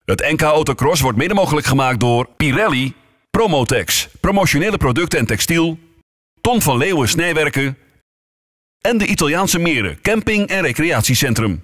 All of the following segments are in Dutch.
Het NK Autocross wordt mede mogelijk gemaakt door Pirelli, Promotex, promotionele producten en textiel, Ton van Leeuwen Snijwerken en de Italiaanse Meren Camping- en Recreatiecentrum.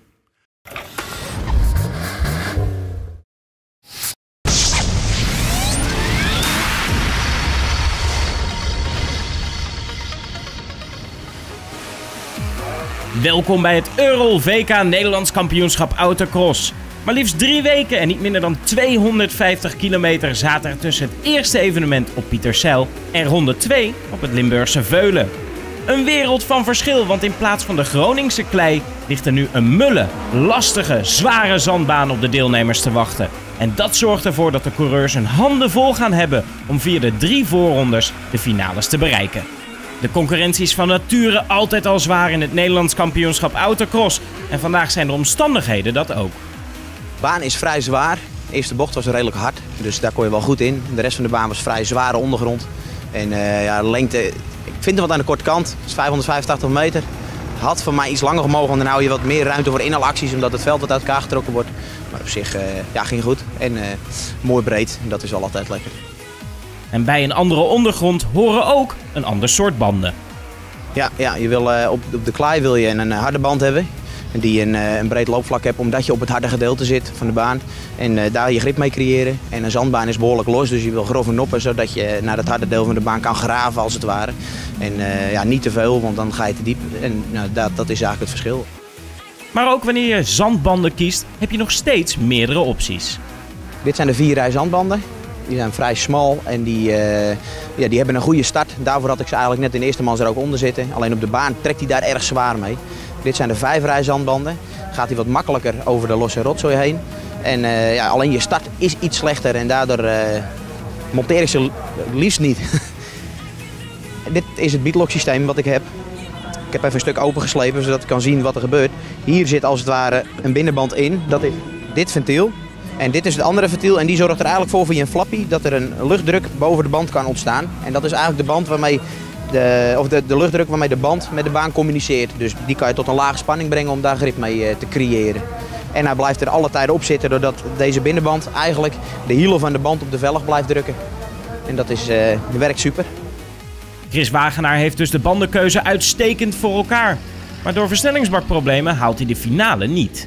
Welkom bij het Eurol VK Nederlands Kampioenschap Autocross. Maar liefst 3 weken en niet minder dan 250 kilometer zaten er tussen het eerste evenement op Pieterzijl en ronde 2 op het Limburgse Veulen. Een wereld van verschil, want in plaats van de Groningse klei ligt er nu een mulle, lastige, zware zandbaan op de deelnemers te wachten. En dat zorgt ervoor dat de coureurs hun handen vol gaan hebben om via de 3 voorrondes de finales te bereiken. De concurrentie is van nature altijd al zwaar in het Nederlands kampioenschap Autocross. En vandaag zijn de omstandigheden dat ook. De baan is vrij zwaar. De eerste bocht was redelijk hard, dus daar kon je wel goed in. De rest van de baan was vrij zware ondergrond. En de lengte, ik vind het wat aan de korte kant. Het is 585 meter. Had voor mij iets langer gemogen, want dan hou je wat meer ruimte voor inhaalacties, omdat het veld wat uit elkaar getrokken wordt. Maar op zich ging goed en mooi breed. En dat is wel altijd lekker. En bij een andere ondergrond horen ook een ander soort banden. Ja, je wil, op de klei wil je een harde band hebben. Die een breed loopvlak hebt, omdat je op het harde gedeelte zit van de baan. En daar je grip mee creëren. En een zandbaan is behoorlijk los, dus je wil grove noppen, zodat je naar het harde deel van de baan kan graven als het ware. En niet te veel, want dan ga je te diep. En dat is eigenlijk het verschil. Maar ook wanneer je zandbanden kiest, heb je nog steeds meerdere opties. Dit zijn de 4 rij zandbanden. Die zijn vrij smal en die hebben een goede start. Daarvoor had ik ze eigenlijk net in de eerste mans er ook onder zitten. Alleen op de baan trekt hij daar erg zwaar mee. Dit zijn de 5 rij zandbanden. Gaat hij wat makkelijker over de losse rotzooi heen. En alleen je start is iets slechter en daardoor monteer ik ze liefst niet. Dit is het beatlock systeem wat ik heb. Ik heb even een stuk opengeslepen zodat ik kan zien wat er gebeurt. Hier zit als het ware een binnenband in. Dat is dit ventiel. En dit is het andere ventiel en die zorgt er eigenlijk voor via een flappie dat er een luchtdruk boven de band kan ontstaan. En dat is eigenlijk de band waarmee de luchtdruk waarmee de band met de baan communiceert. Dus die kan je tot een lage spanning brengen om daar grip mee te creëren. En hij blijft er alle tijden op zitten doordat deze binnenband eigenlijk de hielen van de band op de velg blijft drukken. En dat werkt super. Chris Wagenaar heeft dus de bandenkeuze uitstekend voor elkaar. Maar door versnellingsbakproblemen haalt hij de finale niet.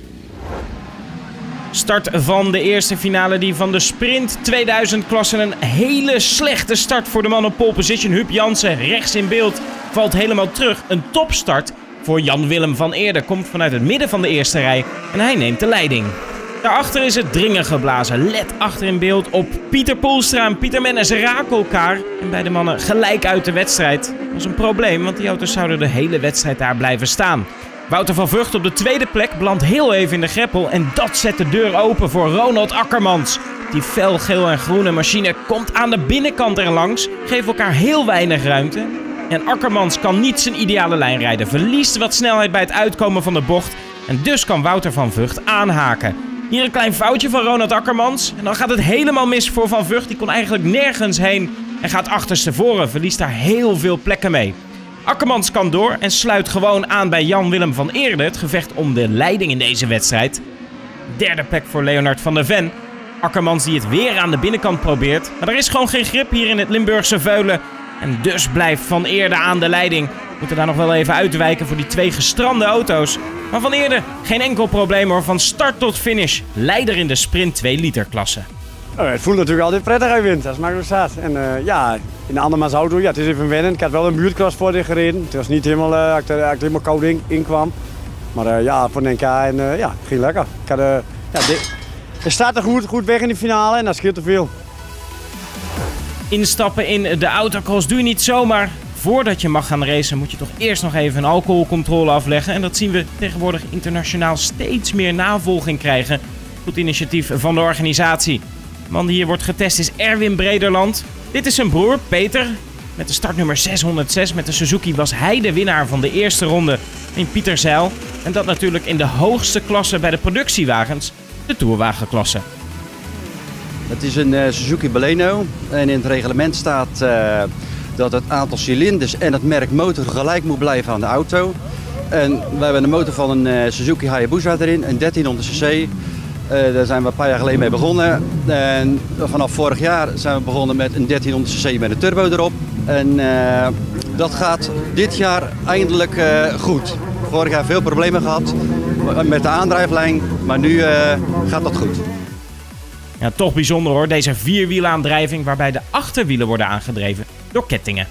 Start van de eerste finale, die van de Sprint 2000 klasse. Een hele slechte start voor de man op pole position. Huub Jansen rechts in beeld valt helemaal terug. Een topstart voor Jan-Willem van Eerde. Komt vanuit het midden van de eerste rij en hij neemt de leiding. Daarachter is het dringen geblazen. Let achter in beeld op Pieter Poelstra en Pieter Mennes raken elkaar. En beide mannen gelijk uit de wedstrijd. Dat was een probleem, want die auto's zouden de hele wedstrijd daar blijven staan. Wouter van Vught op de tweede plek belandt heel even in de greppel en dat zet de deur open voor Ronald Akkermans. Die fel geel en groene machine komt aan de binnenkant erlangs, geeft elkaar heel weinig ruimte. En Akkermans kan niet zijn ideale lijn rijden, verliest wat snelheid bij het uitkomen van de bocht en dus kan Wouter van Vught aanhaken. Hier een klein foutje van Ronald Akkermans en dan gaat het helemaal mis voor Van Vught. Die kon eigenlijk nergens heen en gaat achterstevoren, verliest daar heel veel plekken mee. Akkermans kan door en sluit gewoon aan bij Jan-Willem van Eerde. Het gevecht om de leiding in deze wedstrijd. Derde plek voor Leonard van der Ven. Akkermans die het weer aan de binnenkant probeert. Maar er is gewoon geen grip hier in het Limburgse Veulen. En dus blijft Van Eerde aan de leiding. Moeten daar nog wel even uitwijken voor die 2 gestrande auto's. Maar Van Eerde, geen enkel probleem hoor. Van start tot finish. Leider in de sprint 2 liter klasse. Het voelt natuurlijk altijd prettig als je wint, als het makkelijk staat. En in de andermans auto, het is even wennen. Ik had wel een buurtcross voor dit gereden. Het was niet helemaal, dat ik helemaal koud in kwam. Maar voor een NK ging lekker. Het staat er goed weg in de finale en dat scheelt te veel. Instappen in de autocross doe je niet zomaar. Voordat je mag gaan racen moet je toch eerst nog even een alcoholcontrole afleggen. En dat zien we tegenwoordig internationaal steeds meer navolging krijgen. Goed initiatief van de organisatie. De man die hier wordt getest is Erwin Brederland. Dit is zijn broer, Peter. Met de startnummer 606 met de Suzuki was hij de winnaar van de eerste ronde in Pieterzijl. En dat natuurlijk in de hoogste klasse bij de productiewagens, de toerwagenklasse. Het is een Suzuki Baleno en in het reglement staat dat het aantal cilinders en het merk motor gelijk moet blijven aan de auto. En we hebben de motor van een Suzuki Hayabusa erin, een 1300 cc. Daar zijn we een paar jaar geleden mee begonnen. En vanaf vorig jaar zijn we begonnen met een 1300cc met een turbo erop. En dat gaat dit jaar eindelijk goed. Vorig jaar veel problemen gehad met de aandrijflijn, maar nu gaat dat goed. Ja, toch bijzonder hoor, deze vierwielaandrijving waarbij de achterwielen worden aangedreven door kettingen.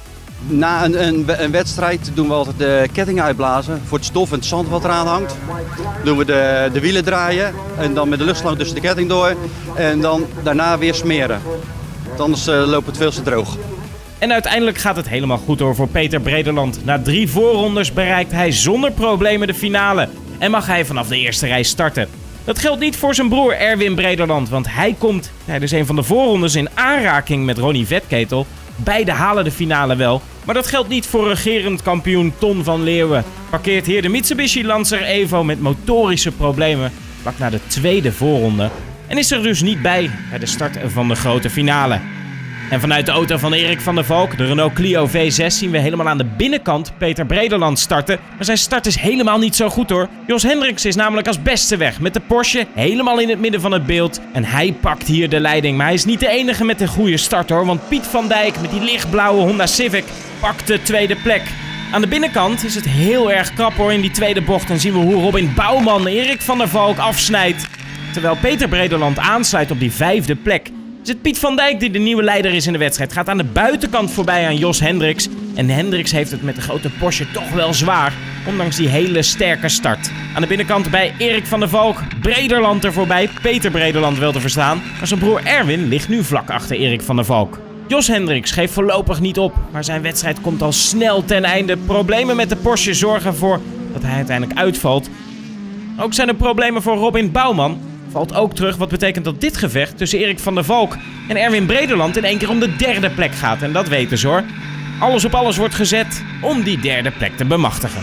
Na een wedstrijd doen we altijd de kettingen uitblazen voor het stof en het zand wat eraan hangt. Doen we de wielen draaien en dan met de luchtslang tussen de ketting door en dan daarna weer smeren. Anders loopt het veel te droog. En uiteindelijk gaat het helemaal goed hoor voor Peter Brederland. Na 3 voorrondes bereikt hij zonder problemen de finale en mag hij vanaf de eerste rij starten. Dat geldt niet voor zijn broer Erwin Brederland, want hij komt tijdens een van de voorrondes in aanraking met Ronnie Vetketel. Beide halen de finale wel, maar dat geldt niet voor regerend kampioen Ton van Leeuwen. Parkeert hier de Mitsubishi Lancer Evo met motorische problemen vlak na de tweede voorronde en is er dus niet bij de start van de grote finale. En vanuit de auto van Erik van der Valk, de Renault Clio V6, zien we helemaal aan de binnenkant Peter Brederland starten. Maar zijn start is helemaal niet zo goed hoor. Jos Hendricks is namelijk als beste weg met de Porsche helemaal in het midden van het beeld. En hij pakt hier de leiding. Maar hij is niet de enige met een goede start hoor. Want Piet van Dijk met die lichtblauwe Honda Civic pakt de tweede plek. Aan de binnenkant is het heel erg krap hoor in die tweede bocht. En zien we hoe Robin Bouwman Erik van der Valk afsnijdt. Terwijl Peter Brederland aansluit op die 5e plek. Is het Piet van Dijk die de nieuwe leider is in de wedstrijd. Gaat aan de buitenkant voorbij aan Jos Hendricks. En Hendricks heeft het met de grote Porsche toch wel zwaar. Ondanks die hele sterke start. Aan de binnenkant bij Erik van der Valk. Brederland er voorbij. Peter Brederland wel te verstaan. Maar zijn broer Erwin ligt nu vlak achter Erik van der Valk. Jos Hendricks geeft voorlopig niet op. Maar zijn wedstrijd komt al snel ten einde. Problemen met de Porsche zorgen ervoor dat hij uiteindelijk uitvalt. Ook zijn er problemen voor Robin Bouwman. Valt ook terug, wat betekent dat dit gevecht tussen Erik van der Valk en Erwin Brederland in één keer om de 3e plek gaat. En dat weten ze hoor. Alles op alles wordt gezet om die 3e plek te bemachtigen.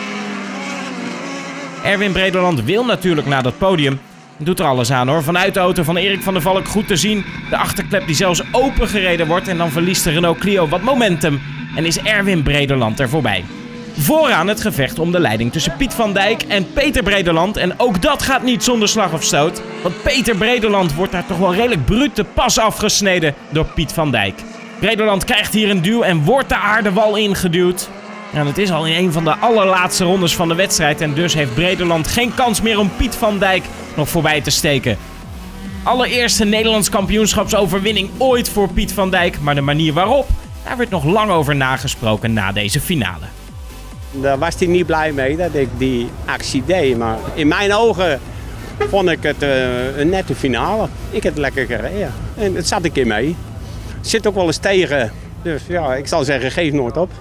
Erwin Brederland wil natuurlijk naar dat podium. En doet er alles aan hoor. Vanuit de auto van Erik van der Valk goed te zien. De achterklep die zelfs opengereden wordt. En dan verliest de Renault Clio wat momentum. En is Erwin Brederland er voorbij. Vooraan het gevecht om de leiding tussen Piet van Dijk en Peter Brederland. En ook dat gaat niet zonder slag of stoot. Want Peter Brederland wordt daar toch wel redelijk bruut te pas afgesneden door Piet van Dijk. Brederland krijgt hier een duw en wordt de aardewal ingeduwd. En het is al in een van de allerlaatste rondes van de wedstrijd. En dus heeft Brederland geen kans meer om Piet van Dijk nog voorbij te steken. Allereerste Nederlands kampioenschapsoverwinning ooit voor Piet van Dijk. Maar de manier waarop, daar werd nog lang over nagesproken na deze finale. Daar was hij niet blij mee dat ik die actie deed. Maar in mijn ogen vond ik het een nette finale. Ik heb het lekker gereden. En het zat een keer mee. Het zit ook wel eens tegen. Dus ja, ik zal zeggen, geef nooit op.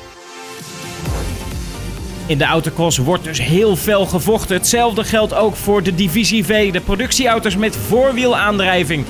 In de autocross wordt dus heel fel gevochten. Hetzelfde geldt ook voor de Divisie V, de productieauto's met voorwielaandrijving.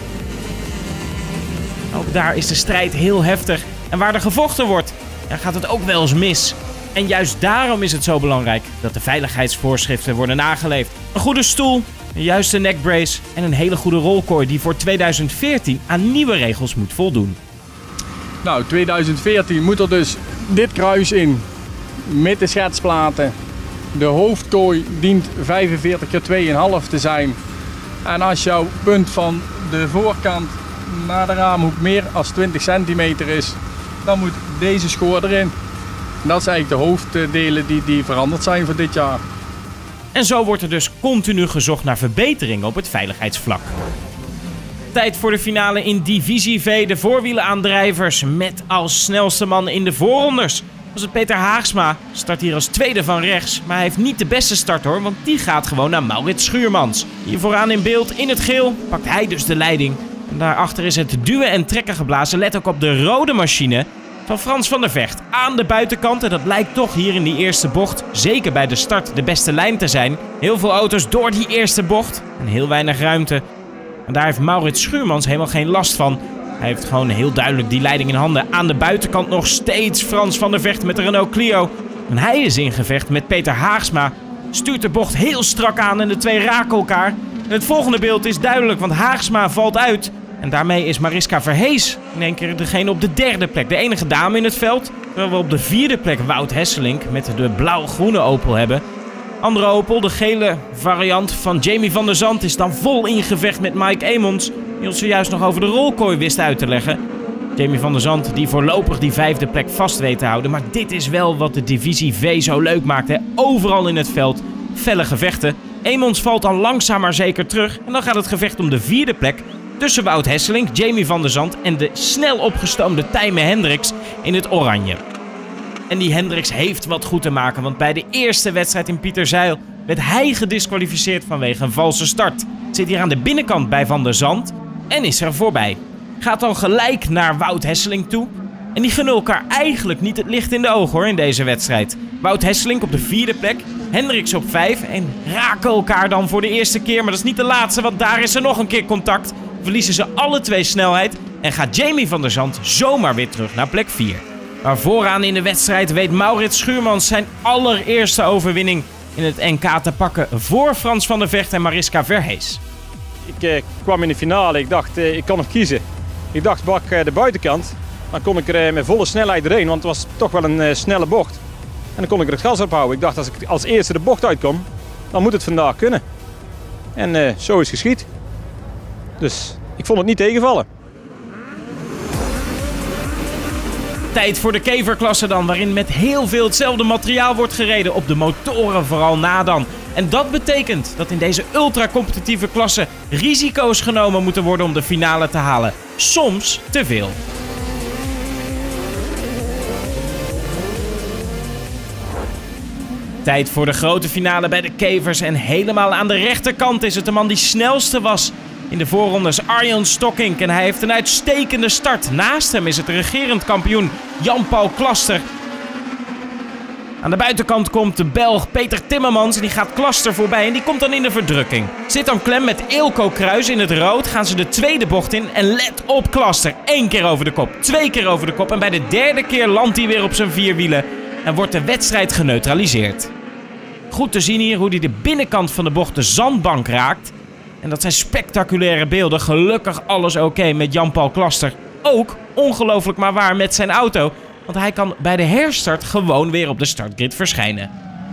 Ook daar is de strijd heel heftig. En waar er gevochten wordt, dan gaat het ook wel eens mis. En juist daarom is het zo belangrijk dat de veiligheidsvoorschriften worden nageleefd. Een goede stoel, een juiste neckbrace en een hele goede rolkooi die voor 2014 aan nieuwe regels moet voldoen. Nou, 2014 moet er dus dit kruis in met de schetsplaten. De hoofdkooi dient 45 x 2,5 te zijn. En als jouw punt van de voorkant naar de raamhoek meer dan 20 centimeter is, dan moet deze schoor erin. Dat zijn eigenlijk de hoofddelen die veranderd zijn voor dit jaar. En zo wordt er dus continu gezocht naar verbeteringen op het veiligheidsvlak. Tijd voor de finale in Divisie V. De voorwielaandrijvers met als snelste man in de voorrondes. Was het Peter Haagsma, start hier als tweede van rechts. Maar hij heeft niet de beste start hoor, want die gaat gewoon naar Maurits Schuurmans. Hier vooraan in beeld, in het geel, pakt hij dus de leiding. En daarachter is het duwen en trekken geblazen. Let ook op de rode machine van Frans van der Vecht aan de buitenkant. En dat lijkt toch hier in die eerste bocht, zeker bij de start, de beste lijn te zijn. Heel veel auto's door die eerste bocht en heel weinig ruimte. En daar heeft Maurits Schuurmans helemaal geen last van. Hij heeft gewoon heel duidelijk die leiding in handen. Aan de buitenkant nog steeds Frans van der Vecht met de Renault Clio. En hij is in gevecht met Peter Haagsma. Stuurt de bocht heel strak aan en de twee raken elkaar. En het volgende beeld is duidelijk, want Haagsma valt uit. En daarmee is Mariska Verhees in één keer degene op de derde plek. De enige dame in het veld. Terwijl we op de vierde plek Wout Hesselink met de blauw-groene Opel hebben. Andere Opel, de gele variant van Jamie van der Zandt, is dan vol in gevecht met Mike Emmons, die ons zojuist nog over de rolkooi wist uit te leggen. Jamie van der Zandt die voorlopig die 5e plek vast weet te houden. Maar dit is wel wat de divisie V zo leuk maakt. Hè? Overal in het veld felle gevechten. Emmons valt dan langzaam maar zeker terug. En dan gaat het gevecht om de 4e plek tussen Wout Hesselink, Jamie van der Zandt en de snel opgestoomde Tijmen Hendricks in het oranje. En die Hendricks heeft wat goed te maken, want bij de eerste wedstrijd in Pieterzeil werd hij gedisqualificeerd vanwege een valse start. Zit hier aan de binnenkant bij Van der Zandt en is er voorbij. Gaat dan gelijk naar Wout Hesselink toe. En die gunnen elkaar eigenlijk niet het licht in de ogen hoor in deze wedstrijd. Wout Hesselink op de 4e plek, Hendricks op 5 en raken elkaar dan voor de eerste keer. Maar dat is niet de laatste, want daar is er nog een keer contact. Verliezen ze alle twee snelheid en gaat Jamie van der Zandt zomaar weer terug naar plek 4. Maar vooraan in de wedstrijd weet Maurits Schuurmans zijn allereerste overwinning in het NK te pakken voor Frans van der Vecht en Mariska Verhees. Ik kwam in de finale, ik dacht ik kan nog kiezen. Ik dacht bak de buitenkant, dan kon ik er met volle snelheid erheen, want het was toch wel een snelle bocht. En dan kon ik er het gas op houden. Ik dacht als ik als eerste de bocht uitkom, dan moet het vandaag kunnen. En zo is geschied. Dus ik vond het niet tegenvallen. Tijd voor de keverklasse dan, waarin met heel veel hetzelfde materiaal wordt gereden. Op de motoren vooral na dan. En dat betekent dat in deze ultra-competitieve klasse risico's genomen moeten worden om de finale te halen. Soms te veel. Tijd voor de grote finale bij de kevers. En helemaal aan de rechterkant is het de man die snelste was in de voorrondes, Arjan Stokkink. En hij heeft een uitstekende start. Naast hem is het de regerend kampioen Jan-Paul Klaster. Aan de buitenkant komt de Belg Peter Timmermans en die gaat Klaster voorbij en die komt dan in de verdrukking. Zit dan klem met Eelco Kruijs in het rood, gaan ze de tweede bocht in en let op Klaster. 1 keer over de kop, 2 keer over de kop en bij de 3e keer landt hij weer op zijn 4 wielen en wordt de wedstrijd geneutraliseerd. Goed te zien hier hoe hij de binnenkant van de bocht de zandbank raakt. En dat zijn spectaculaire beelden. Gelukkig alles oké met Jan-Paul Klaster. Ook, ongelooflijk maar waar, met zijn auto. Want hij kan bij de herstart gewoon weer op de startgrid verschijnen.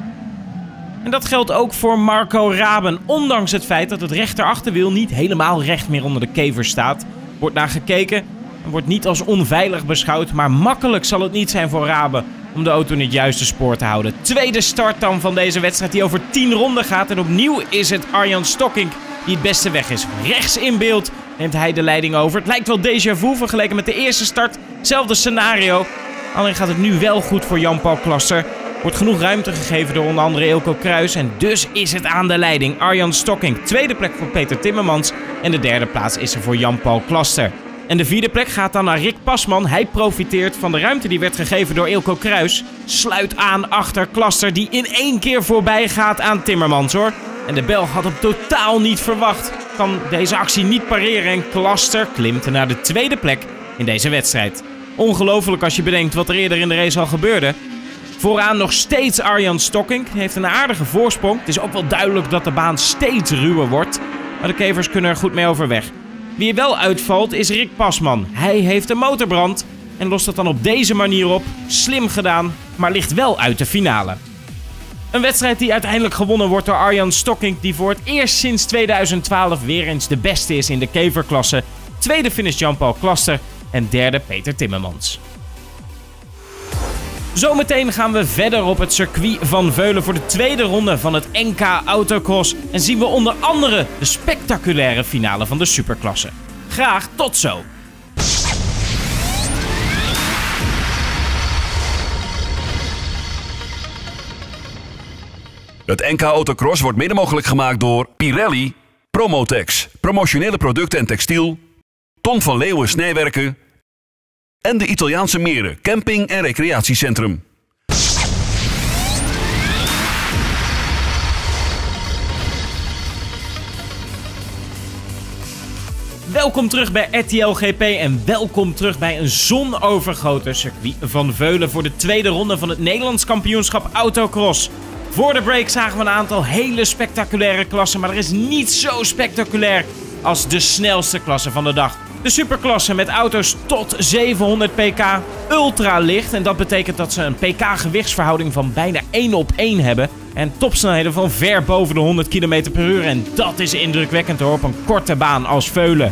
En dat geldt ook voor Marco Raben. Ondanks het feit dat het rechterachterwiel niet helemaal recht meer onder de kever staat. Wordt naar gekeken en wordt niet als onveilig beschouwd. Maar makkelijk zal het niet zijn voor Raben om de auto in het juiste spoor te houden. Tweede start dan van deze wedstrijd die over 10 ronden gaat. En opnieuw is het Arjan Stokkink die het beste weg is. Rechts in beeld neemt hij de leiding over. Het lijkt wel déjà vu vergeleken met de eerste start. Hetzelfde scenario. Alleen gaat het nu wel goed voor Jan-Paul Klaster. Wordt genoeg ruimte gegeven door onder andere Eelco Kruijs. En dus is het aan de leiding. Arjan Stokkink, 2e plek voor Peter Timmermans. En de 3e plaats is er voor Jan-Paul Klaster. En de 4e plek gaat dan naar Rick Pasman. Hij profiteert van de ruimte die werd gegeven door Eelco Kruijs. Sluit aan achter Klaster die in 1 keer voorbij gaat aan Timmermans hoor. En de Belg had hem totaal niet verwacht. Kan deze actie niet pareren en Klaster klimt naar de 2e plek in deze wedstrijd. Ongelooflijk als je bedenkt wat er eerder in de race al gebeurde. Vooraan nog steeds Arjan Stokkink. Hij heeft een aardige voorsprong. Het is ook wel duidelijk dat de baan steeds ruwer wordt. Maar de kevers kunnen er goed mee overweg. Wie er wel uitvalt is Rick Pasman. Hij heeft een motorbrand en lost het dan op deze manier op. Slim gedaan, maar ligt wel uit de finale. Een wedstrijd die uiteindelijk gewonnen wordt door Arjan Stokkink, die voor het eerst sinds 2012 weer eens de beste is in de keverklasse. 2e finish Jan-Paul Klaster en 3e Peter Timmermans. Zometeen gaan we verder op het circuit van Veulen voor de tweede ronde van het NK Autocross. En zien we onder andere de spectaculaire finale van de superklasse. Graag tot zo! Het NK Autocross wordt mede mogelijk gemaakt door Pirelli, Promotex, promotionele producten en textiel, Ton van Leeuwen Snijwerken en de Italiaanse Meren Camping en Recreatiecentrum. Welkom terug bij RTL GP en welkom terug bij een zonovergoten circuit van Veulen voor de tweede ronde van het Nederlands kampioenschap Autocross. Voor de break zagen we een aantal hele spectaculaire klassen, maar er is niet zo spectaculair als de snelste klasse van de dag. De superklasse met auto's tot 700 pk, ultra licht en dat betekent dat ze een pk gewichtsverhouding van bijna 1 op 1 hebben. En topsnelheden van ver boven de 100 km per uur. En dat is indrukwekkend hoor, op een korte baan als Veulen.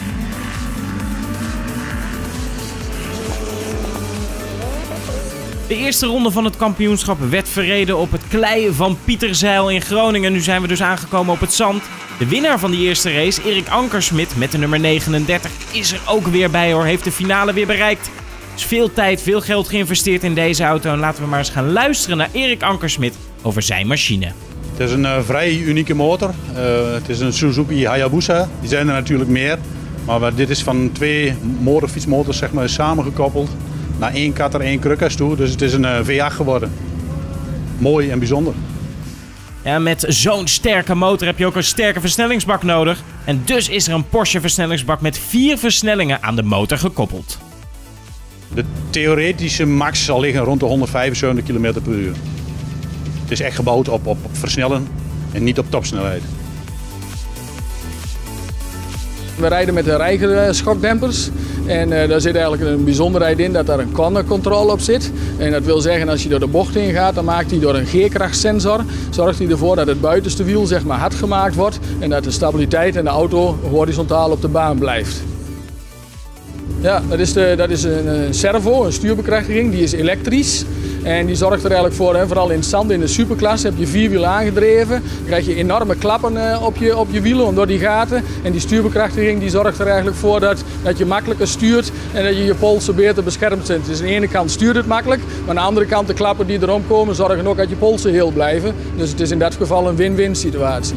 De eerste ronde van het kampioenschap werd verreden op het klei van Pieterzijl in Groningen. Nu zijn we dus aangekomen op het zand. De winnaar van die eerste race, Erik Ankersmit met de nummer 39, is er ook weer bij hoor. Heeft de finale weer bereikt. Er is veel tijd, veel geld geïnvesteerd in deze auto. En laten we maar eens gaan luisteren naar Erik Ankersmit over zijn machine. Het is een vrij unieke motor. Het is een Suzuki Hayabusa. Die zijn er natuurlijk meer. Maar dit is van 2 motorfietsmotors zeg maar, samengekoppeld. Naar 1 katter, 1 krukas toe. Dus het is een V8 geworden. Mooi en bijzonder. Ja, met zo'n sterke motor heb je ook een sterke versnellingsbak nodig. En dus is er een Porsche versnellingsbak met 4 versnellingen aan de motor gekoppeld. De theoretische max zal liggen rond de 175 km per uur. Het is echt gebouwd op versnellen en niet op topsnelheid. We rijden met de Reiger schokdempers en daar zit eigenlijk een bijzonderheid in dat daar een corner control op zit. En dat wil zeggen als je door de bocht heen gaat, dan maakt hij door een G-krachtsensor, zorgt hij ervoor dat het buitenste wiel zeg maar hard gemaakt wordt en dat de stabiliteit in de auto horizontaal op de baan blijft. Ja, dat is een servo, een stuurbekrachtiging, die is elektrisch. En die zorgt er eigenlijk voor, vooral in het zand in de superklasse heb je 4 wielen aangedreven. Dan krijg je enorme klappen op je wielen door die gaten. En die stuurbekrachtiging die zorgt er eigenlijk voor dat je makkelijker stuurt en dat je polsen beter beschermd zijn. Dus aan de ene kant stuurt het makkelijk, maar aan de andere kant de klappen die erom komen zorgen ook dat je polsen heel blijven. Dus het is in dat geval een win-win situatie.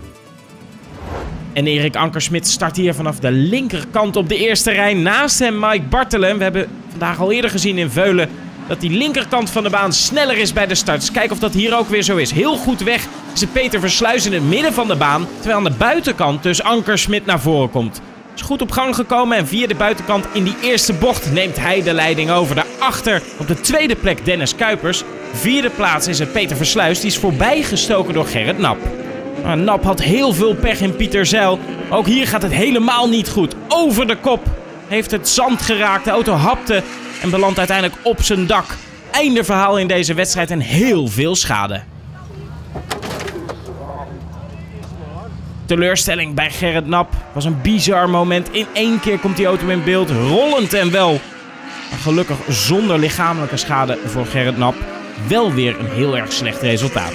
En Erik Ankersmit start hier vanaf de linkerkant op de eerste rij. Naast hem Mike Bartelen. We hebben vandaag al eerder gezien in Veulen dat die linkerkant van de baan sneller is bij de start. Dus kijk of dat hier ook weer zo is. Heel goed weg is het Peter Versluis in het midden van de baan. Terwijl aan de buitenkant dus Ankersmit naar voren komt. Is goed op gang gekomen en via de buitenkant in die eerste bocht neemt hij de leiding over. Daarachter op de tweede plek Dennis Kuipers. Vierde plaats is het Peter Versluis. Die is voorbijgestoken door Gerrit Nap. Nap had heel veel pech in Pieterzijl. Ook hier gaat het helemaal niet goed. Over de kop heeft het zand geraakt. De auto hapte en belandt uiteindelijk op zijn dak. Einde verhaal in deze wedstrijd en heel veel schade. Teleurstelling bij Gerrit Nap. Was een bizar moment. In één keer komt die auto in beeld. Rollend en wel. Maar gelukkig zonder lichamelijke schade voor Gerrit Nap. Wel weer een heel erg slecht resultaat.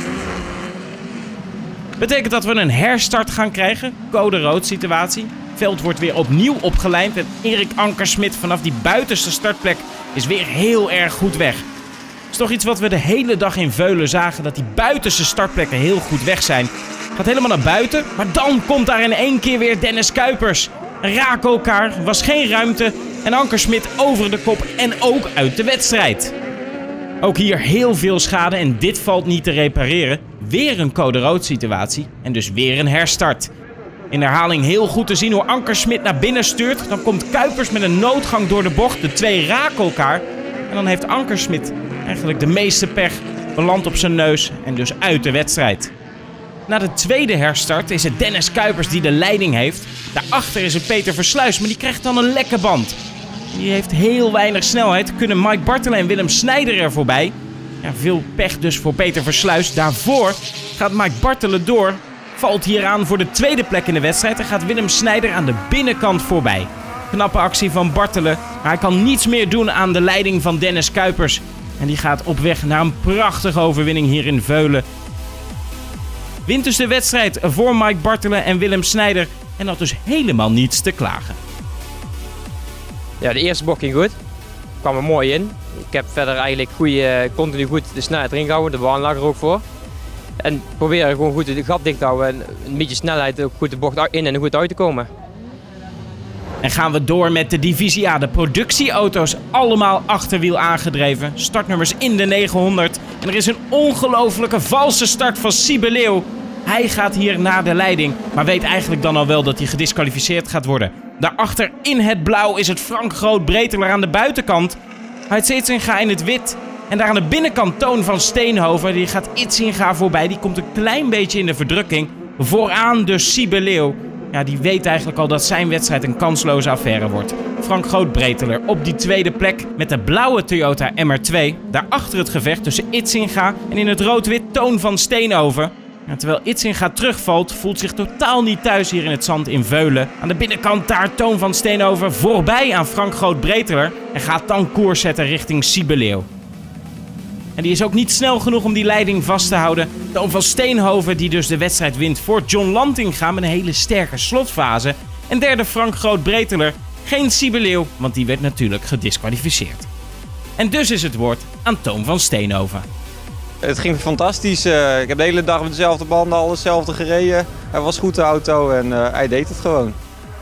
Betekent dat we een herstart gaan krijgen. Code rood situatie. Het veld wordt weer opnieuw opgelijnd. En Erik Ankersmit vanaf die buitenste startplek is weer heel erg goed weg. Dat is toch iets wat we de hele dag in Veulen zagen. Dat die buitenste startplekken heel goed weg zijn. Gaat helemaal naar buiten. Maar dan komt daar in één keer weer Dennis Kuipers. Raken elkaar. Was geen ruimte. En Ankersmit over de kop. En ook uit de wedstrijd. Ook hier heel veel schade. En dit valt niet te repareren. Weer een code rood situatie. En dus weer een herstart. In herhaling heel goed te zien hoe Ankersmit naar binnen stuurt. Dan komt Kuipers met een noodgang door de bocht. De twee raken elkaar. En dan heeft Ankersmit eigenlijk de meeste pech. Belandt op zijn neus en dus uit de wedstrijd. Na de tweede herstart is het Dennis Kuipers die de leiding heeft. Daarachter is het Peter Versluis, maar die krijgt dan een lekke band. Die heeft heel weinig snelheid. Kunnen Mike Bartelen en Willem Snijder er voorbij. Ja, veel pech dus voor Peter Versluis. Daarvoor gaat Mike Bartelen door. Valt hier aan voor de tweede plek in de wedstrijd. En gaat Willem Snijder aan de binnenkant voorbij. Knappe actie van Bartelen. Maar hij kan niets meer doen aan de leiding van Dennis Kuipers. En die gaat op weg naar een prachtige overwinning hier in Veulen. Wint dus de wedstrijd voor Mike Bartelen en Willem Snijder. En had dus helemaal niets te klagen. Ja, de eerste bocht ging goed. Kwam er mooi in. Ik heb verder eigenlijk continu goed de snelheid erin gehouden. De baan lag er ook voor. En proberen gewoon goed het gat dicht te houden. En een beetje snelheid ook goed de bocht in en goed uit te komen. En gaan we door met de divisie A. De productieauto's allemaal achterwiel aangedreven. Startnummers in de 900. En er is een ongelofelijke valse start van Sibeleeuw. Hij gaat hier naar de leiding. Maar weet eigenlijk dan al wel dat hij gedisqualificeerd gaat worden. Daarachter in het blauw is het Frank Groot-Breteler aan de buitenkant. Heidsitsinga in het wit. En daar aan de binnenkant Toon van Steenhoven. Die gaat Itzinga voorbij. Die komt een klein beetje in de verdrukking. Vooraan dus Sibeleeuw. Ja, die weet eigenlijk al dat zijn wedstrijd een kansloze affaire wordt. Frank Groot-Breteler op die tweede plek met de blauwe Toyota MR2. Daarachter het gevecht tussen Itzinga en in het rood-wit Toon van Steenhoven. Ja, terwijl Itzinga terugvalt, voelt zich totaal niet thuis hier in het zand in Veulen. Aan de binnenkant daar Toon van Steenhoven voorbij aan Frank Groot-Breteler en gaat dan koers zetten richting Sibeleeuw. En die is ook niet snel genoeg om die leiding vast te houden. Toon van Steenhoven die dus de wedstrijd wint voor John Lantinga met een hele sterke slotfase. En derde Frank Groot-Breteler, geen Sibeleeuw, want die werd natuurlijk gediskwalificeerd. En dus is het woord aan Toon van Steenhoven. Het ging fantastisch. Ik heb de hele dag met dezelfde banden, alles hetzelfde gereden. Hij was goed de auto en hij deed het gewoon.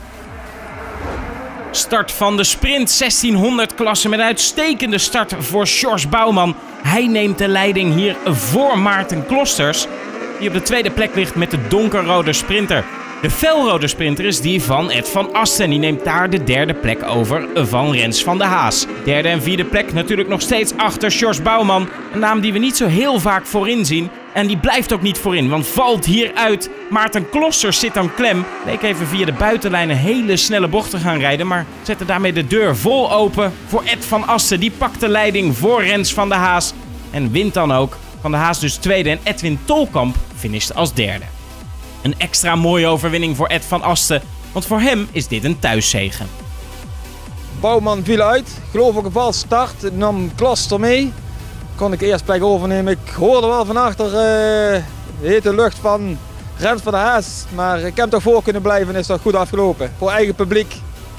Start van de sprint 1600 klasse met een uitstekende start voor Sjors Bouwman. Hij neemt de leiding hier voor Maarten Klosters, die op de tweede plek ligt met de donkerrode sprinter. De felrode sprinter is die van Ed van Asten en die neemt daar de derde plek over van Rens van de Haas. Derde en vierde plek natuurlijk nog steeds achter Sjors Bouwman, een naam die we niet zo heel vaak voorin zien. En die blijft ook niet voorin, want valt hieruit. Maarten Klosters zit dan klem. Leek even via de buitenlijn een hele snelle bocht te gaan rijden, maar zette daarmee de deur vol open voor Ed van Asten. Die pakt de leiding voor Rens van de Haas en wint dan ook. Van de Haas dus tweede en Edwin Tolkamp finisht als derde. Een extra mooie overwinning voor Ed van Asten, want voor hem is dit een thuiszege. Bouwman viel uit, geloof ook een valse start, nam Kloster mee. Kon ik eerst plek overnemen. Ik hoorde wel van achter de hete lucht van Rens van de Haas. Maar ik heb toch voor kunnen blijven en is toch goed afgelopen. Voor eigen publiek.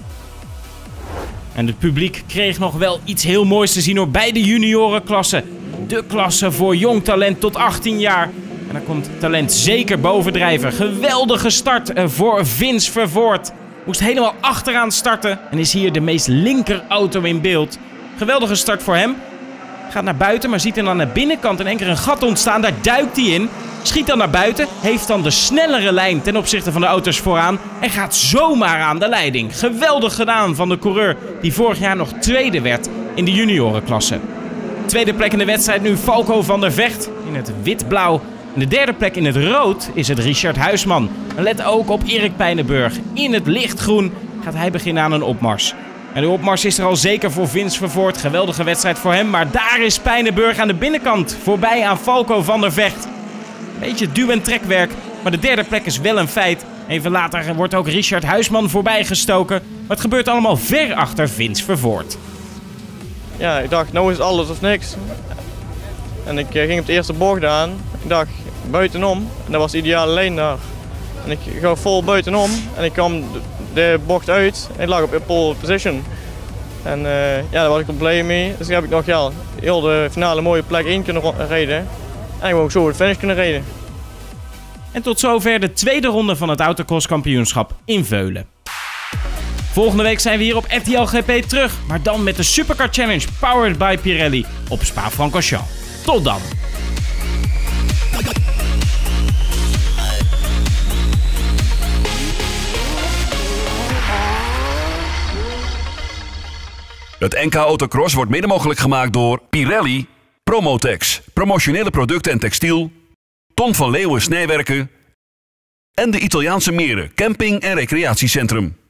En het publiek kreeg nog wel iets heel moois te zien hoor, bij de juniorenklasse. De klasse voor jong talent tot 18 jaar. En daar komt talent zeker bovendrijven. Geweldige start voor Vince Vervoort. Moest helemaal achteraan starten en is hier de meest linker auto in beeld. Geweldige start voor hem. Gaat naar buiten, maar ziet er dan aan de binnenkant in één keer een gat ontstaan. Daar duikt hij in. Schiet dan naar buiten. Heeft dan de snellere lijn ten opzichte van de auto's vooraan. En gaat zomaar aan de leiding. Geweldig gedaan van de coureur die vorig jaar nog tweede werd in de juniorenklasse. Tweede plek in de wedstrijd nu Falco van der Vecht in het wit-blauw. En de derde plek in het rood is het Richard Huisman. En let ook op Erik Pijnenburg. In het lichtgroen gaat hij beginnen aan een opmars. En de opmars is er al zeker voor Vince Vervoort. Geweldige wedstrijd voor hem. Maar daar is Pijnenburg aan de binnenkant. Voorbij aan Falco van der Vecht. Beetje duw- en trekwerk. Maar de derde plek is wel een feit. Even later wordt ook Richard Huisman voorbij gestoken. Maar het gebeurt allemaal ver achter Vince Vervoort. Ja, ik dacht, nou is alles of niks. En ik ging op de eerste bocht aan. Ik dacht, buitenom. En dat was de ideale lijn daar. En ik ga vol buitenom. En ik kwam de bocht uit. En ik lag op pole position. En ja, daar was ik wel blij mee. Dus heb ik nog heel de finale mooie plek 1 kunnen rijden. En ook zo het finish kunnen rijden. En tot zover de tweede ronde van het autocross-kampioenschap in Veulen. Volgende week zijn we hier op RTL GP terug. Maar dan met de Supercar Challenge powered by Pirelli op Spa-Francorchamps. Tot dan! Het NK Autocross wordt mede mogelijk gemaakt door Pirelli, Promotex, promotionele producten en textiel, Ton van Leeuwen Snijwerken en de Italiaanse Meren Camping- en Recreatiecentrum.